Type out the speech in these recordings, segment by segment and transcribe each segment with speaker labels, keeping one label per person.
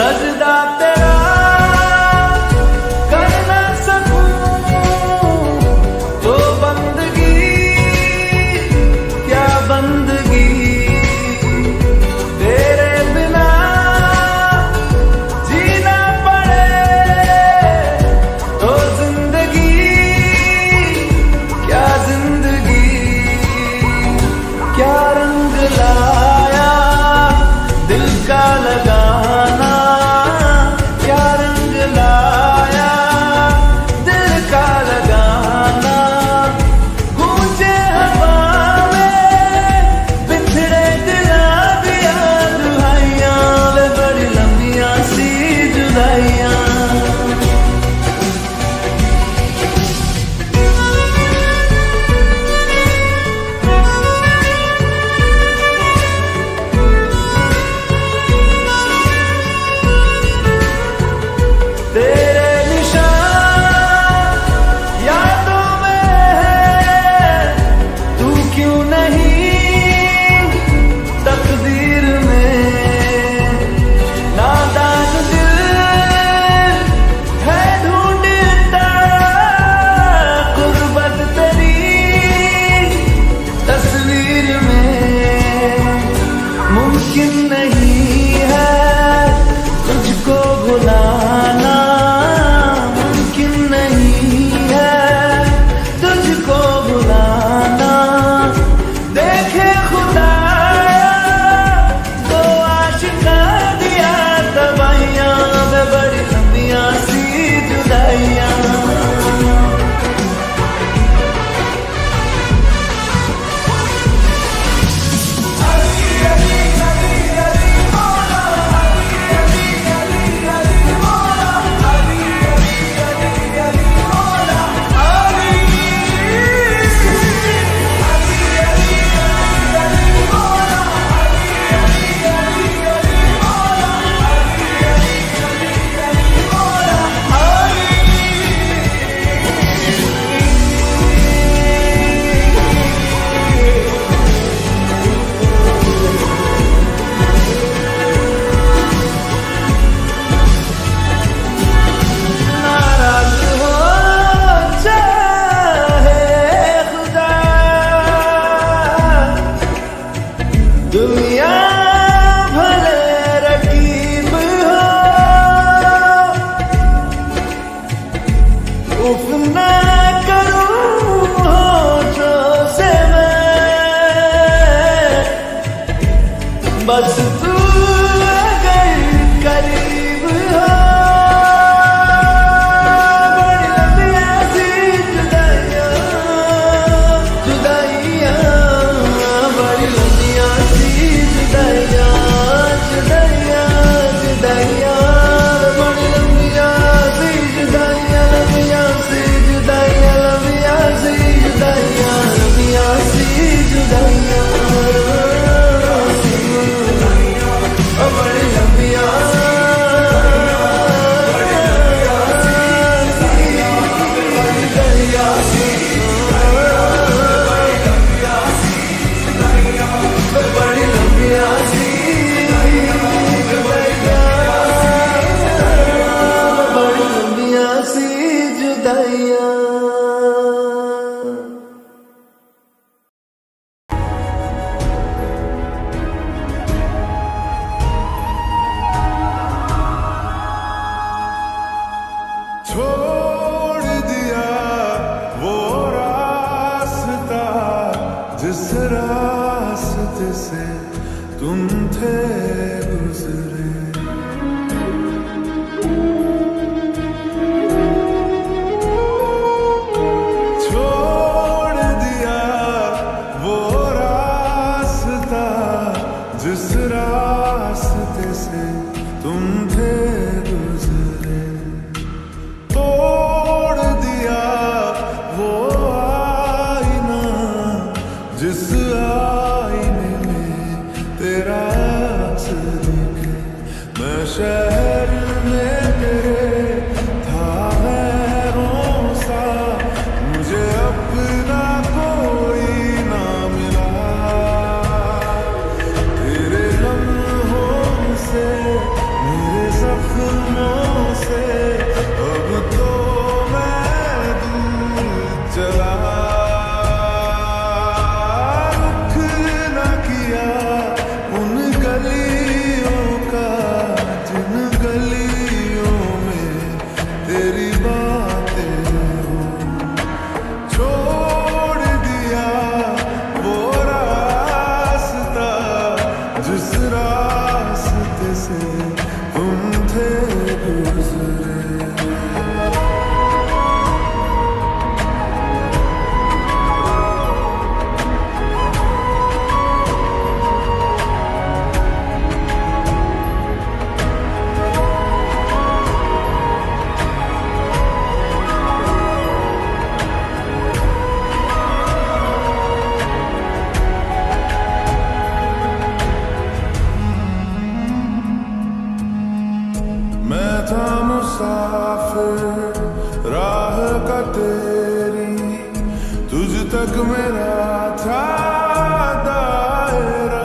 Speaker 1: सजदा तेरा कर ना सकूं तो बंदगी क्या बंदगी, तेरे बिना जीना पड़े तो जिंदगी क्या जिंदगी। क्या रंग लाया दिल का लगाना, क्या रंग लाया दिल का लगाना। गूंजे हवा में बिखरे दिला दिया दुहाइयां, वे बड़ी लंबियां सी जुदाइयां। तेरे निशान यादों में है, तू क्यों नहीं तकदीर में। नादान दिल है ढूंढता गुर्बत तेरी तस्वीर में। मुमकिन नहीं है तुझको भुलाना, मुमकिन नहीं है तुझको भुलाना। देखे खुदाया तो आशिका दिया दवाइयां, वे बड़ी लंबियां सी जुदाइयां। दुनिया भले रकीब हो, उफ ना करूं होठों से मैं, बस तू अगर करीब हो। बड़ी लंबियां सी जुदाइयां जुदाइयां, बड़ी लंबियां जुदाइयां जुदाइयां जुदाइयां, बड़ी लंबियां सी जुदाइयां, लंबियां सी जुदाइयां, लंबियां सी जुदाइयां, लंबियां सी जुदाइयां। बड़ी लंबियां बड़ी लंबियां सी बड़ी लंबियां सी जुदाइयां।
Speaker 2: छोड़ दिया वो रास्ता जिस रास्ते से तुम थे गुजरे। छोड़ दिया वो रास्ता जिस रास्ते से तुम थे गुजरे। तोड़ दिया वो आईना जिस आईने में तेरा अक्स दिखे। मैं शहर में तेरे था गैरों सा, मुझे अपना कोई ना मिला। तेरे लम्हों से मेरे सब था मुसाफिर राह का तेरी, तुझ तक मेरा था दायरा।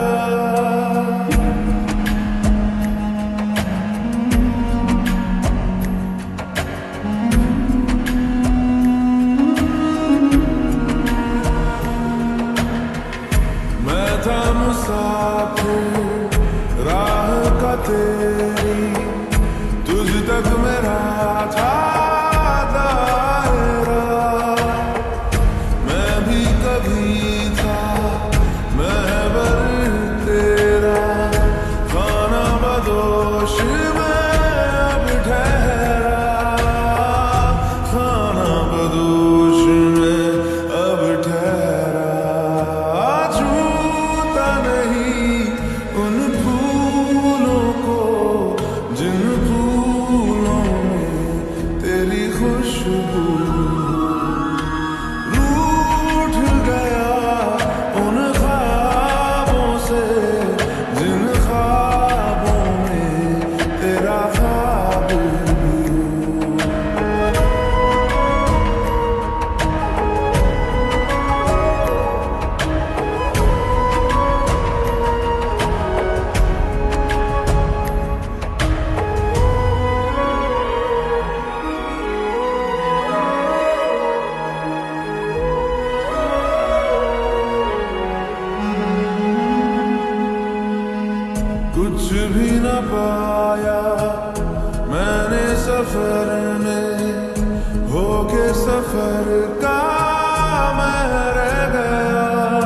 Speaker 2: मैं था मुसाफिर राह का तेरी, तुझ तक मेरा था दायरा। मैं भी कभी था महबर तेरा, खाना बदोश में अब ठहरा, खाना बदोश में अब ठहरा। छूता नहीं उन फूलों को जिन फूलों में तेरी खुशबू। रूठ गया उन ख्वाबों से जिन ख्वाबों में तेरा ख्वाब भी। कुछ भी न पाया मैंने सफर में, होके सफर का मैं रह गया।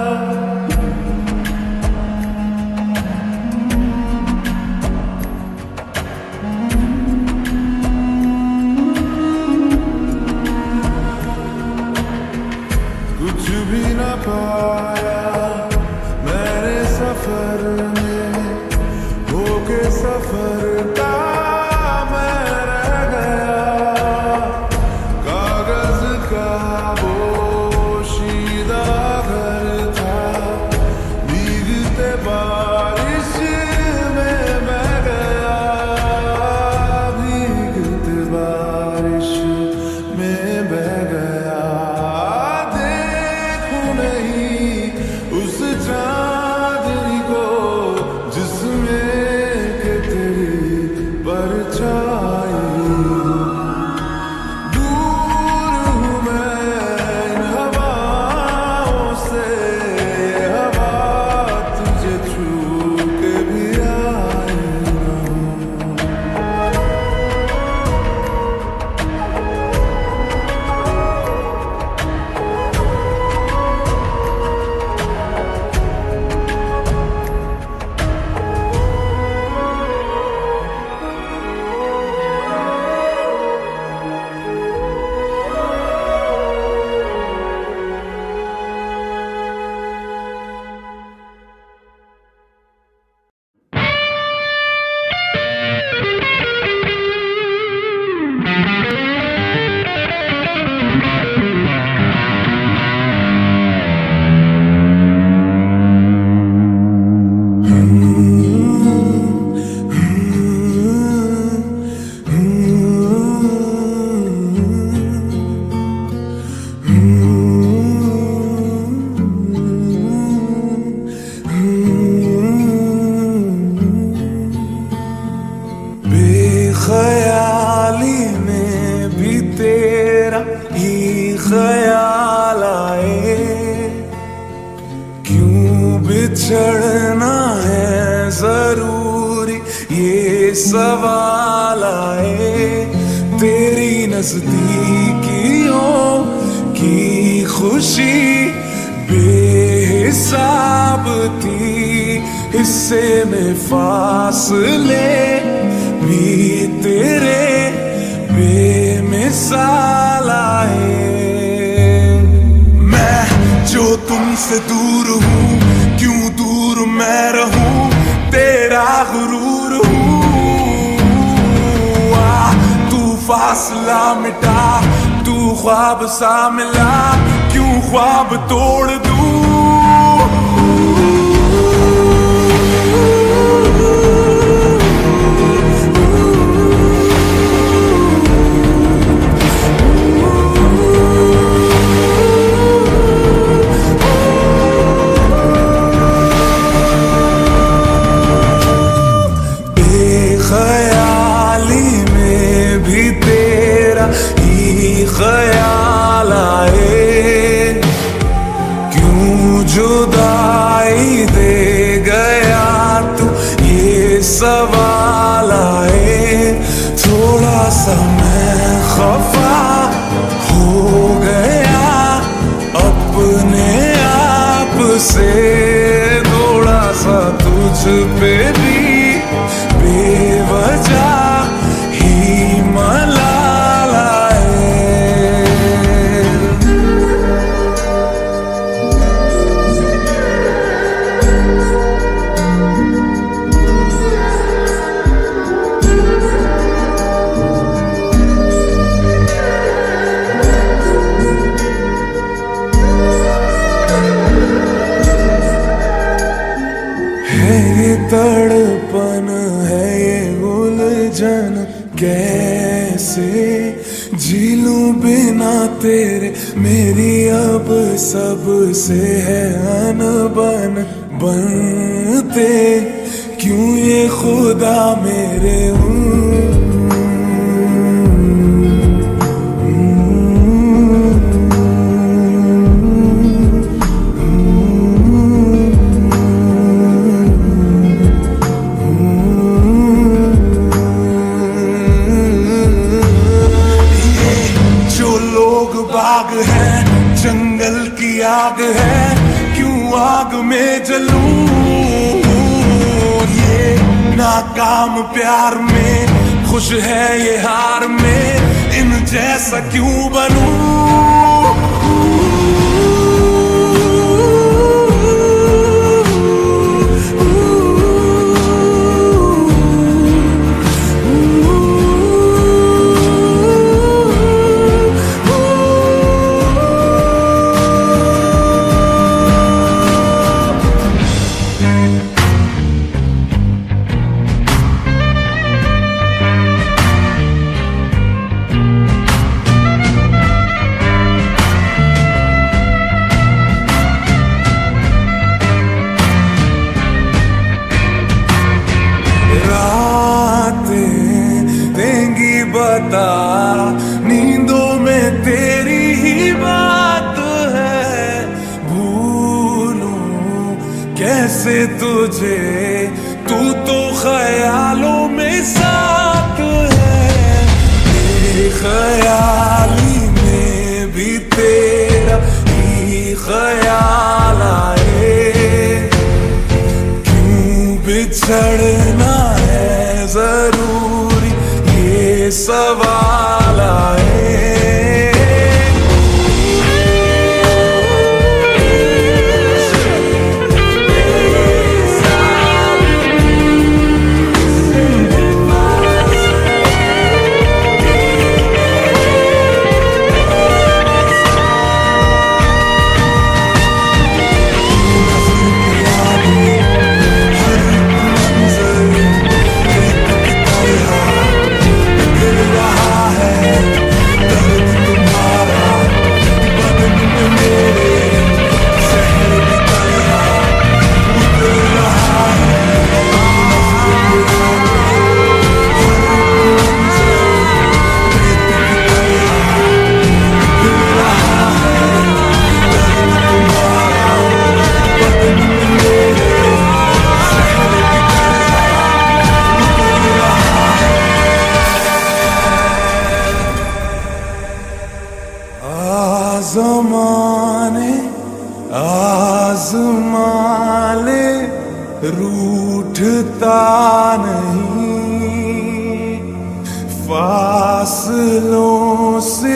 Speaker 2: कुछ भी न पाया मैंने सफर में, होके सफर का मैं रह गया। कागज का पोशीदा घर था, भीगते बारिश में बह गया, भीगते बारिश में बह गया। देखूं नहीं उस चांदनी को जिसमें के तेरी परछाई। दूर हूँ मैं इन हवाओं से, हवा तुझे छू के भी आई ना हूँ। बेख्याली में भी तेरा ही ख्याल आए, क्यों बिछड़ना है जरूरी ये सवाल आए। तेरी नजदीकियों की खुशी बेहिसाब थी, हिस्से में फासले भी तेरे बेमिसाल आए। मैं जो तुमसे दूर हूँ, क्यों दूर मैं रहूं, तेरा गुरूर हूँ। तू फासला मिटा, तू ख्वाब सा मिला, क्यों ख्वाब तोड़ दूं। से थोड़ा सा तुझ पे भी बेवजह ही मलाला ये तड़पन है, ये उलझन कैसे झीलूं बिना तेरे। मेरी अब सबसे है अनबन, बनते क्यों ये खुदा मेरे जंगल की आग है, क्यों आग में जलूं। ये नाकाम प्यार में खुश है, ये हार में इन जैसा क्यों बनूं। बता नींदों में तेरी ही बात है, भूलूं कैसे तुझे, तू तो ख्यालों में साथ है। तेरे ख्याली में भी तेरा ही ख्याल आए, क्यों बिछड़ना है जरूरी ये सवाल आए। ज़माने आज़माले रूठता नहीं, फासलों से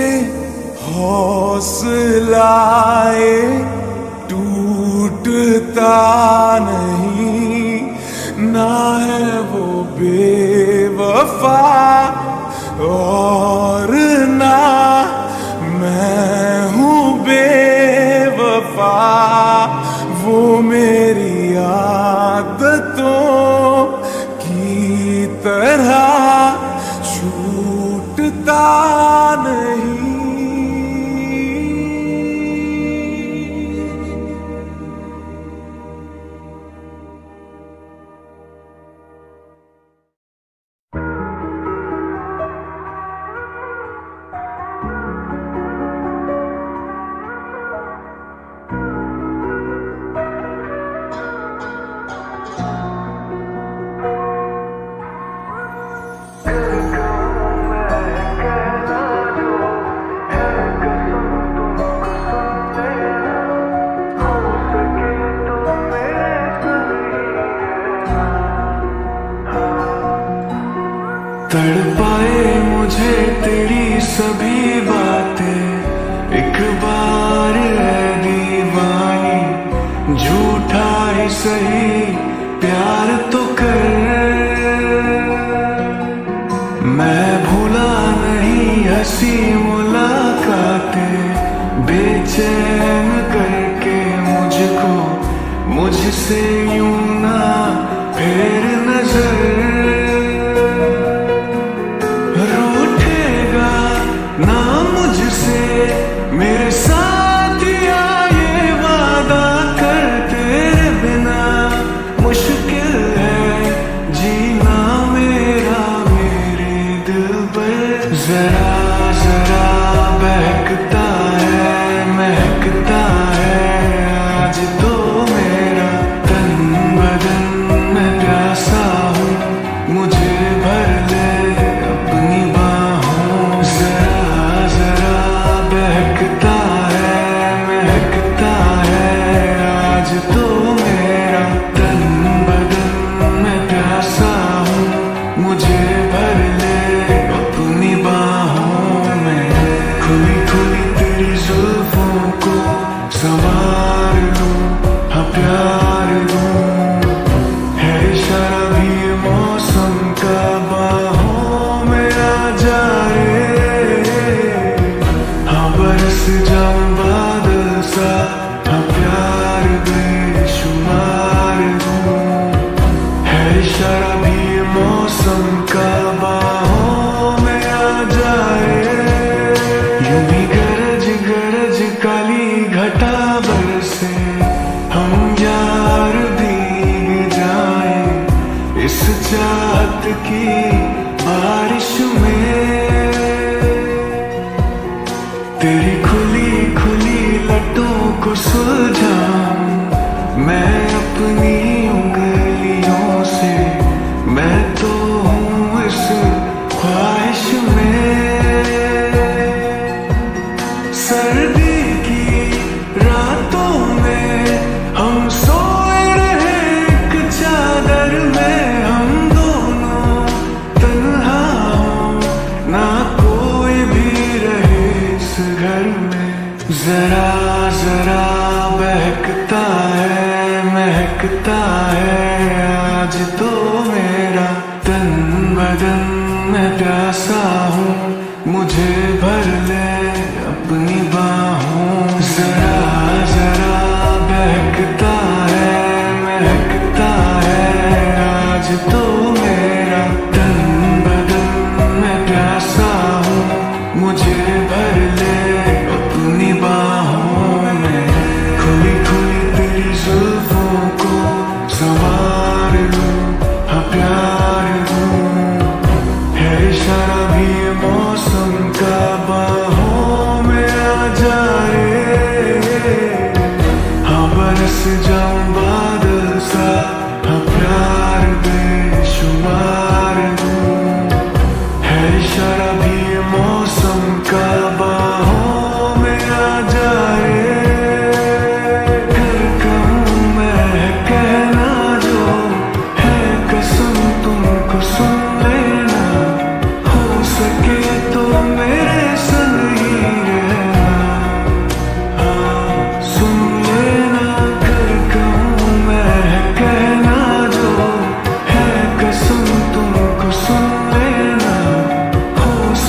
Speaker 2: हौसलाए टूटता नहीं। ना है वो बेवफा और ना मैं हूँ बेवफा, वो मेरी आदतों की तरह छूटता नहीं। तड़पाए मुझे तेरी सभी बातें, एक बार है दीवानी, झूठा ही सही प्यार तो कर। मैं भूला नहीं हंसी मुलाकातें, बेचैन करके मुझको मुझसे यूं ना फेर नजर। रूठेगा ना मुझसे मेरे साथिया, ये वादा कर, तेरे बिना मुश्किल है जीना मेरा मेरे दिल पर। जरा जरा बहकता है महकता है आज तो मेरा तन बदन, मैं प्यासा हूँ मुझे भर ले अपनी बाहों। जरा जरा बहकता है महकता है आज तो मेरा तन बदन, मैं प्यासा हूँ मुझे भर ले अपनी बाहों में। खुली खुली तेरी जुल्फों को संवार लूं, हाँ प्यार दूं, है शराबी मौसम का बाहों में आ जा रे। हाँ बरस जाऊं बादल सा, हाँ प्यार बेशुमार दूं, है शराबी मौसम का बाहों में आ जा रे। यूं ही गरज गरज काली घटा बरसे, हम यार भीग जाएं इस चाहत की बारिश में। तेरी खुली खुली लटों को सुलझाऊं मैं अपनी उंगलियों से, मैं तो हूँ इस ख्वाहिश में। सर्दी की रातों में हम सोए रहे एक चादर में, हम दोनों तन्हा हो ना कोई भी रहे इस घर में। जरा जरा बहकता है महकता है आज तो मेरा तन बदन, मैं प्यासा हूँ मुझे भर ले अपनी बाहों। जरा जरा बहकता है महकता है आज तो मेरा तन बदन, मैं प्यासा हूँ मुझे भर ले अपनी बाहों में। खुली खुली तेरी जुल्फों को संवार लूं, हाँ प्यार दूं, है शराबी मौसम का बाहों में आ जा रे। हाँ बरस जाऊं बादल सा, हाँ प्यार बेशुमार दूं, है शराबी मौसम का बाहों में आ जा रे। कर कहूँ मैं कहना जो है कसम तुमको सुन लेना, हो सके तो मेरे संग ही रहना, हाँ सुन लेना। कर कहूँ मैं कहना जो है कसम तुमको सुन लेना, हो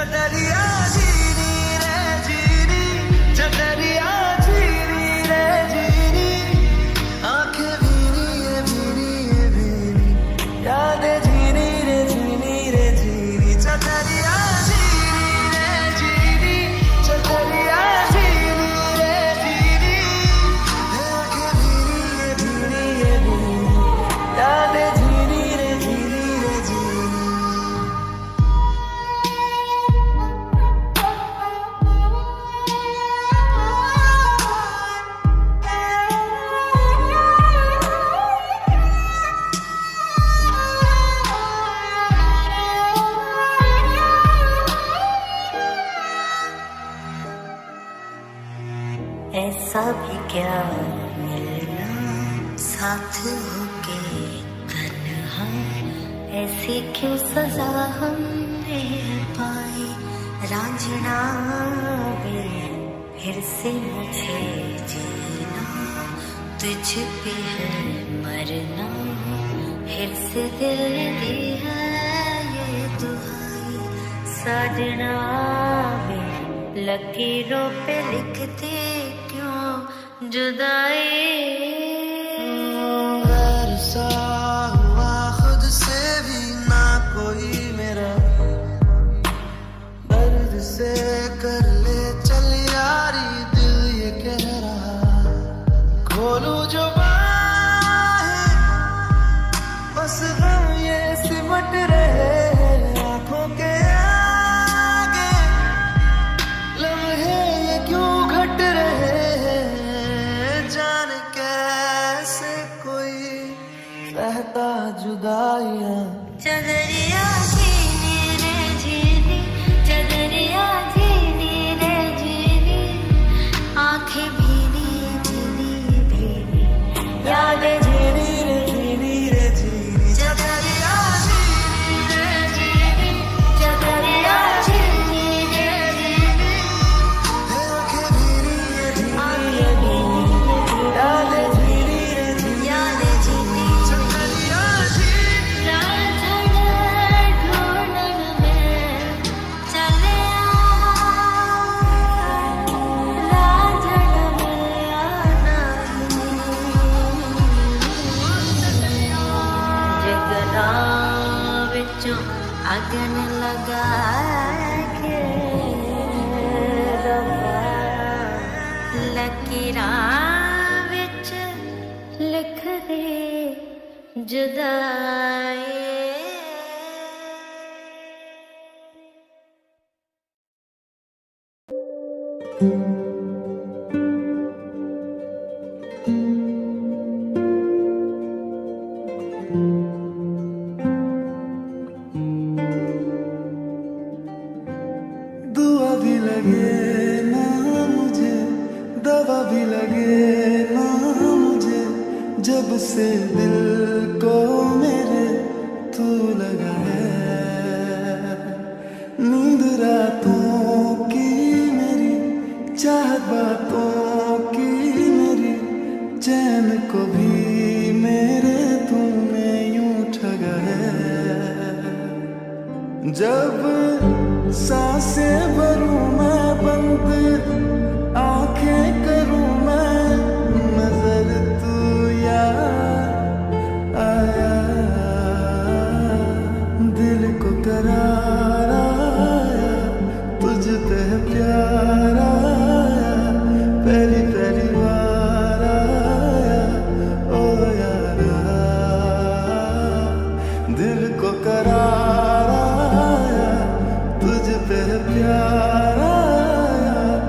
Speaker 1: चदरिया जीनी रे जीनी, चदरिया जीनी रे जीनी, आंखें भीनी ये भीनी ये भीनी, यादें जीनी रे जीनी रे जीनी, चदरिया जीनी रे जीनी, चदरिया जीनी रे जीनी, आंखें भीनी ये भीनी ये भीनी, यादें जीनी रे जीनी रे जीनी।
Speaker 3: ऐसा भी क्या मिलना साथ होके तन्हा, ऐसी क्यों सजा हमने पाई रांझना वे, फिर से मुझे जीना तुझ पे है मरना, फिर से दिल दी है ये दुहाई साजना वे, लकीरों पे लिखते क्यों जुदाई।
Speaker 1: गैर सा हुआ खुद से भी ना कोई मेरा, दर्द से कर ले चल यारी दिल ये कह रहा, खोलूं जो बाहें बस गम ये सिमट रहे आंखों के आगे, लम्हे ये क्यों घट रहे हैं, जाने कैसे कोई सहता जुदाइयां।
Speaker 3: चदरिया जीनी रे जीनी, चदरिया जीनी रे जीनी, आंखें भीनी भीनी भीनी,
Speaker 1: यादें जीनी रे जीनी रे जीनी,
Speaker 3: चदरिया जीनी रे जीनी, चदरिया जीनी रे जीनी,
Speaker 1: आंखें भीनी ये भीनी
Speaker 3: आंखें भीनी
Speaker 1: यादें जीनी रे जीनी,
Speaker 3: यादें जीनी,
Speaker 1: चदरिया जीनी
Speaker 3: रांझना ढूंढन में चले रांझना मिलना जगना विचों अगन लगा के रब्बा, लकीरां विच लिख दे जुदाई।
Speaker 1: दुआ भी लगे ना मुझे, दवा भी लगे ना मुझे, जब से दिल को मेरे तू लगा है, नींद रातों की मेरी, चाहत बातों की मेरी, चैन को भी मेरे तूने यूं ठगा है, जब सांसें भरूं मैं बंद, आंखें करूं मैं नजर, तू याद आया, दिल को करार आया, तुझ पे प्यार आया, पहली पहली बार आया, ओ यारा, दिल को करार आया, तुझ पे प्यार आया,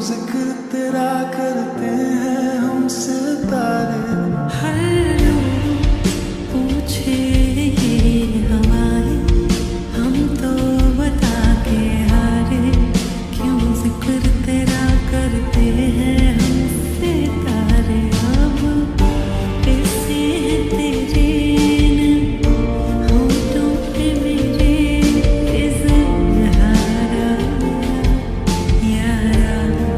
Speaker 2: जिक्र तेरा करते हैं हम सितारे।
Speaker 3: हर रोज पूछे ये हवाएं, हम तो बता के हारे, क्यों जिक्र तेरा करते हैं हम सितारे। अब कैसे तेरे होठों पे मेरे इज़हारा यारा,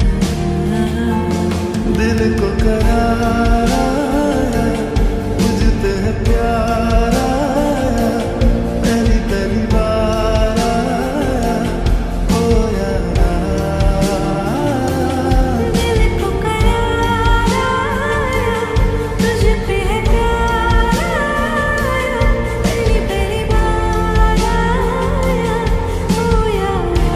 Speaker 2: दिल को करार आया, मुझते है प्यार आया, पहली पहली बार आया, ओ यारा।
Speaker 3: दिल को करार आया, तुझ पे है प्यार आया, पहली पहली बार आया, ओ यारा।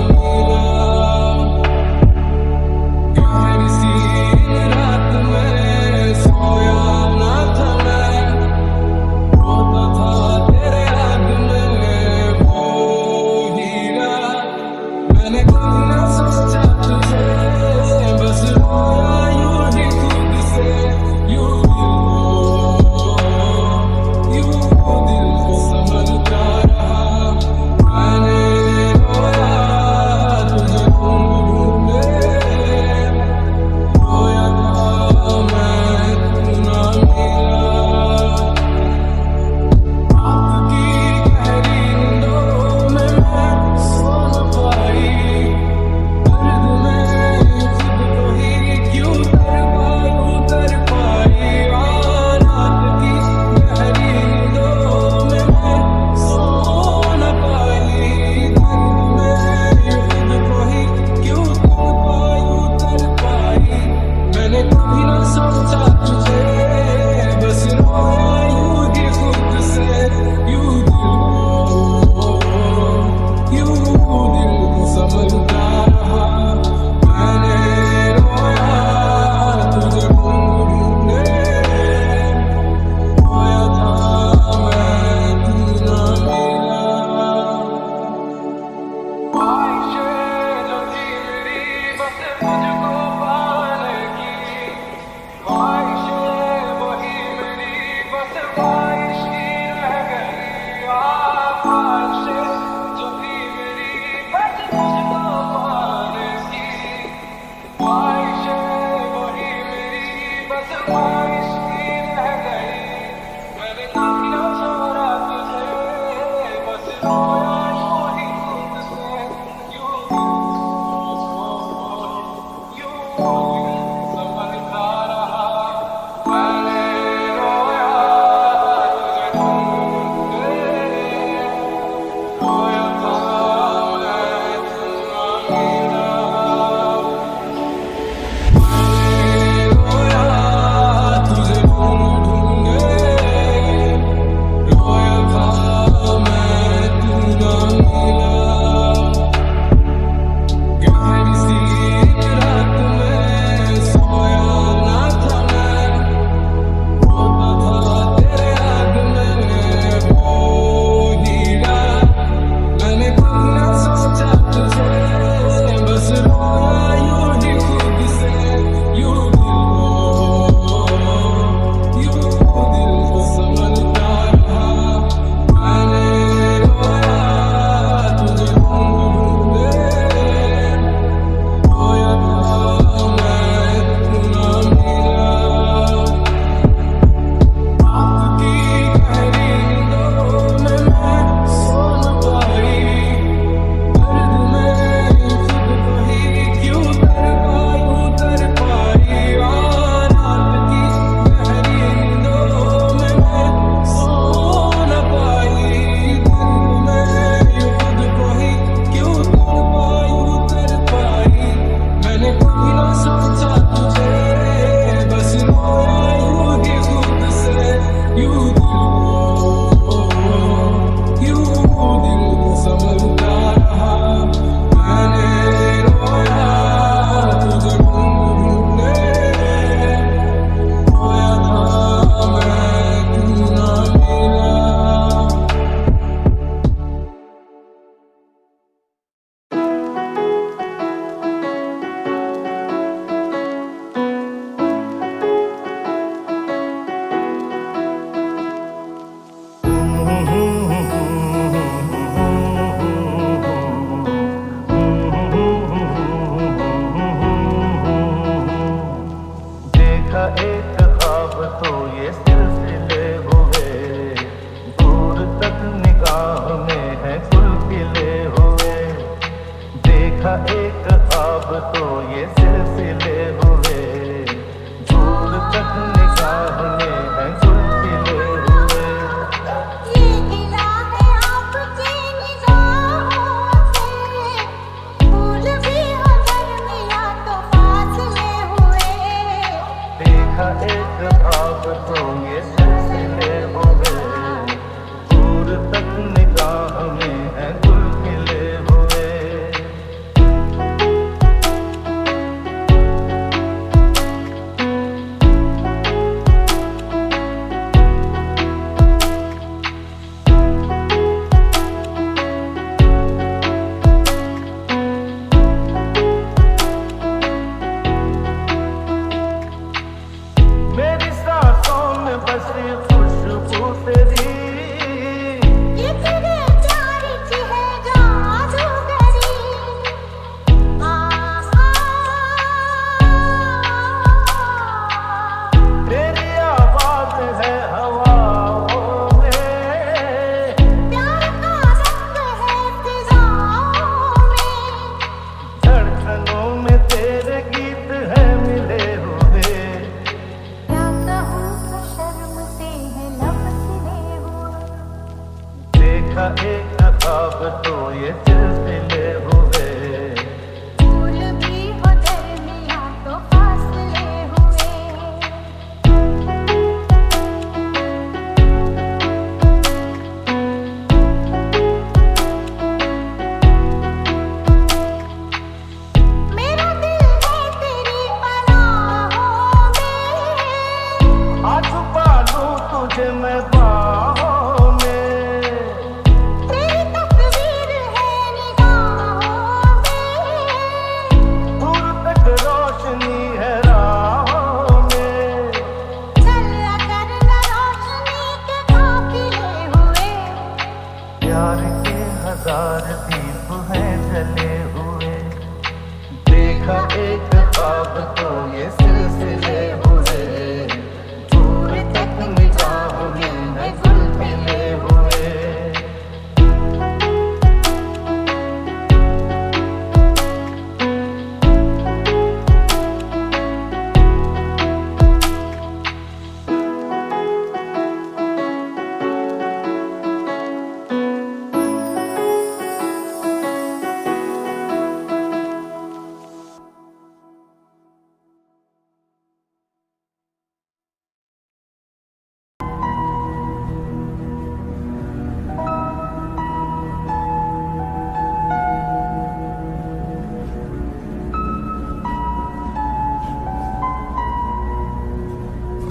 Speaker 2: गहरी सी रात में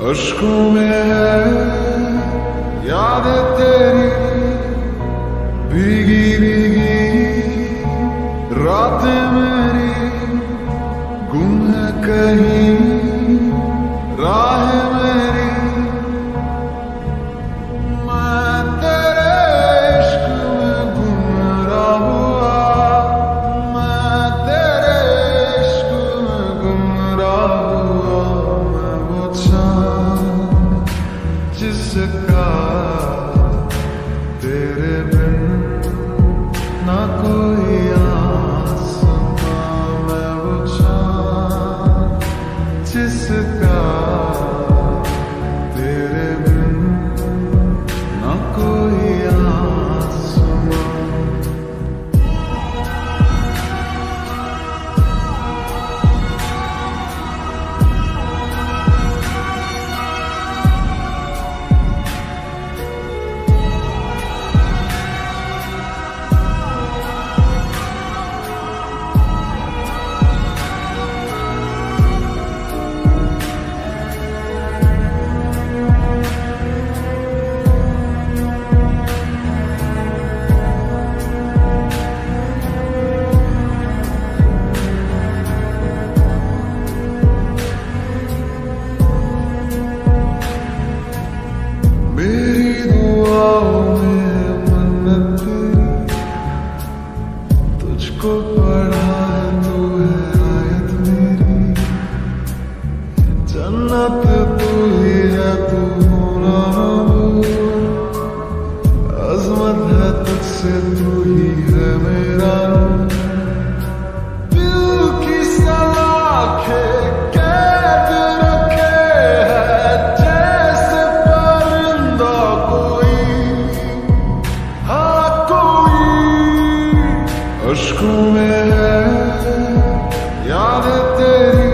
Speaker 2: अश्कों में है यादें तेरी भीगी भीगी रातें मेरी गुम है कहीं राहें मेरी मैं तेरे इश्क में गुमराह हुआ मैं तेरे इश्क में गुमराह हुआ मैं वो चाँद जिसका तेरे बिन ना कोई आसमां मैं वो चाँद जिसका तेरे बिन ना कोई आसमां तुझको पढ़ा है तू है आयत मेरी जन्नत तू ही है तू होना अजमत है तुझसे तू ही है मेरा दिल की सलाखें कैद रखे है जैसे परिंदा कोई हाँ कोई अश्कों में है यादें तेरी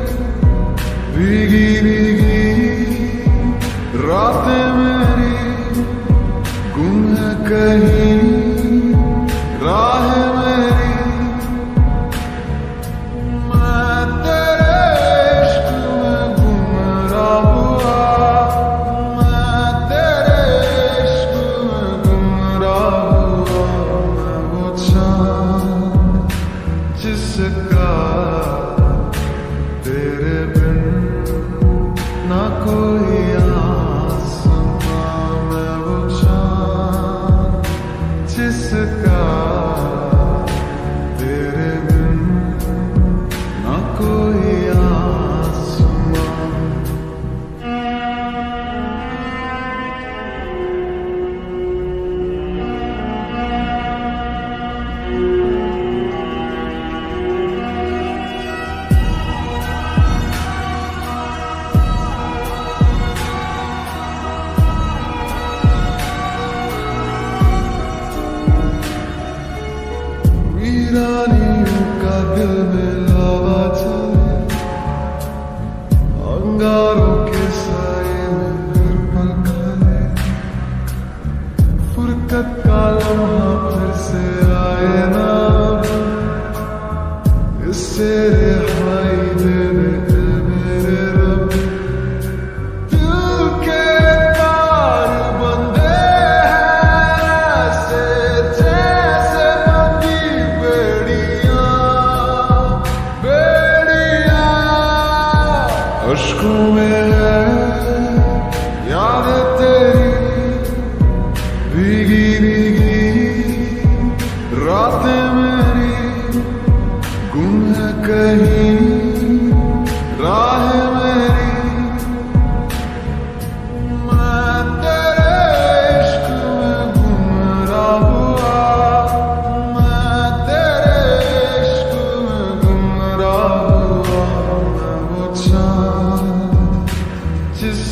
Speaker 2: भीगी भीगी रातें मेरी गुम है कहीं राहें मेरी मैं तेरे इश्क में गुमराह हुआ मैं तेरे इश्क में गुमराह हुआ मैं वो चाँद जिसका तेरे बिन ना कोई आसमां मैं वो चाँद जिसका तेरे बिन ना कोई आसमां वीरानियों का दिल में लावा चले अंगारों के साए में फिर पल खले फुरकत का लम्हा फिर से आए ना इससे रिहाई दे दे मेरे रब दिल के तार बंधे हैं ऐसे जैसे बंधी बेड़ियां बेड़ियां अश्कों में है यादें तेरी भीगी भीगी रातें मेरी गुम है कहीं राहें मेरी मैं तेरे इश्क में गुमराह हुआ मैं तेरे इश्क में गुमराह हुआ मैं वो चाँद जिस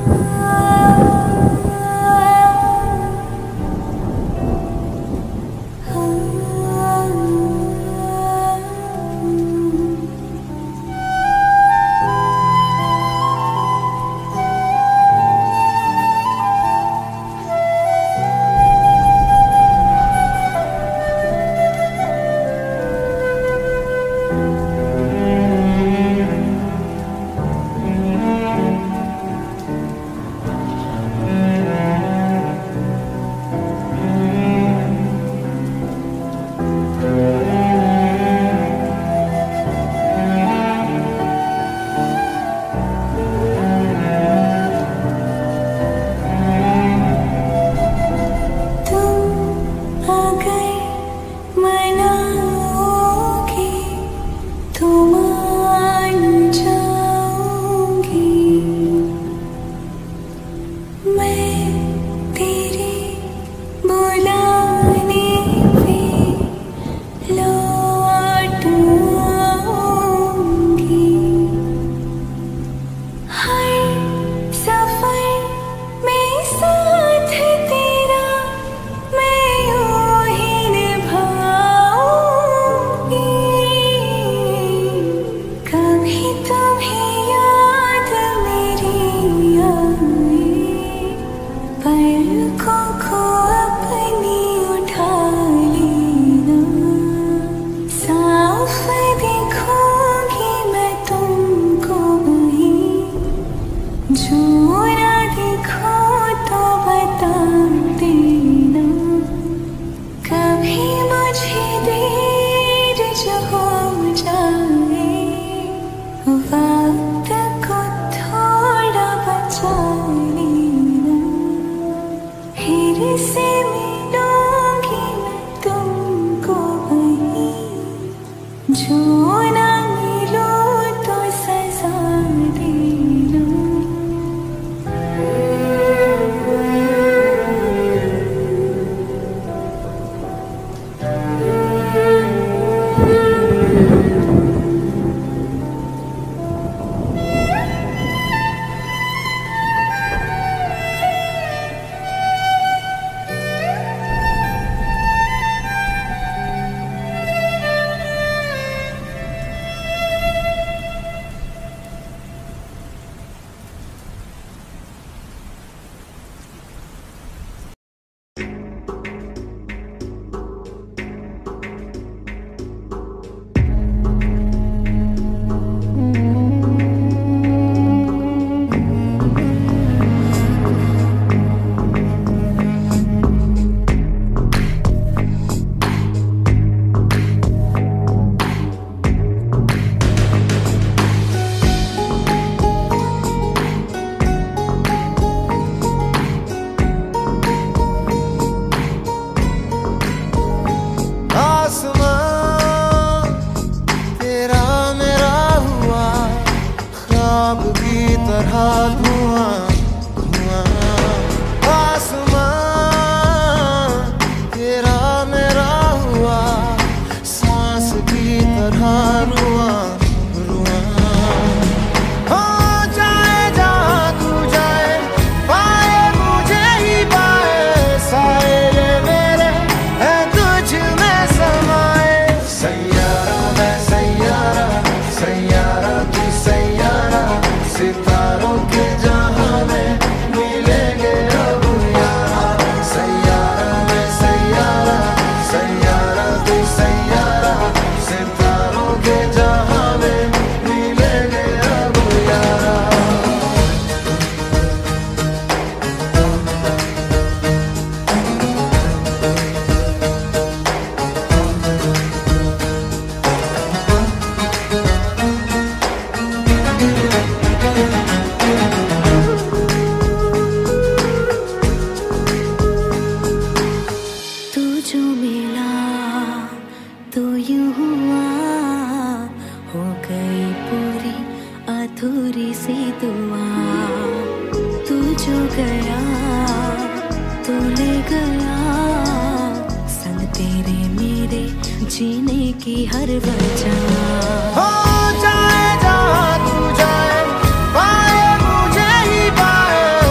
Speaker 1: हो जाए जहाँ तू जाए, पाए मुझे ही पाए,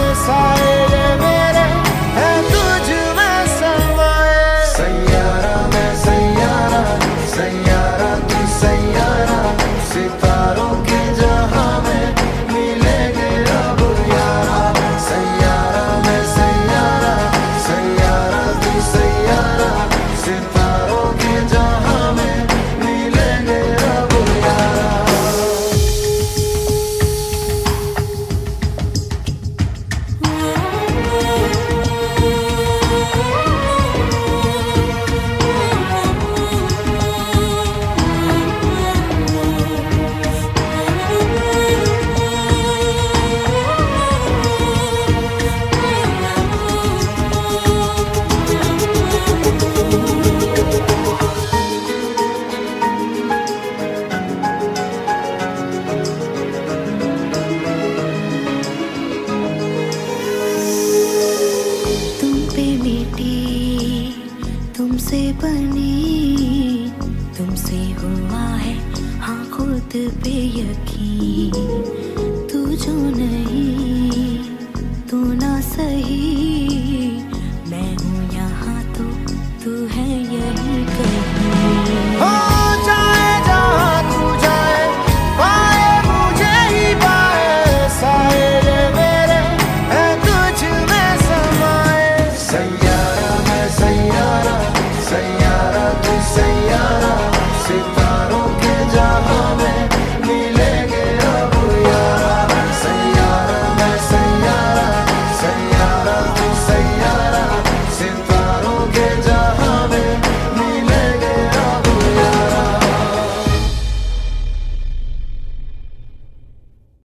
Speaker 3: पे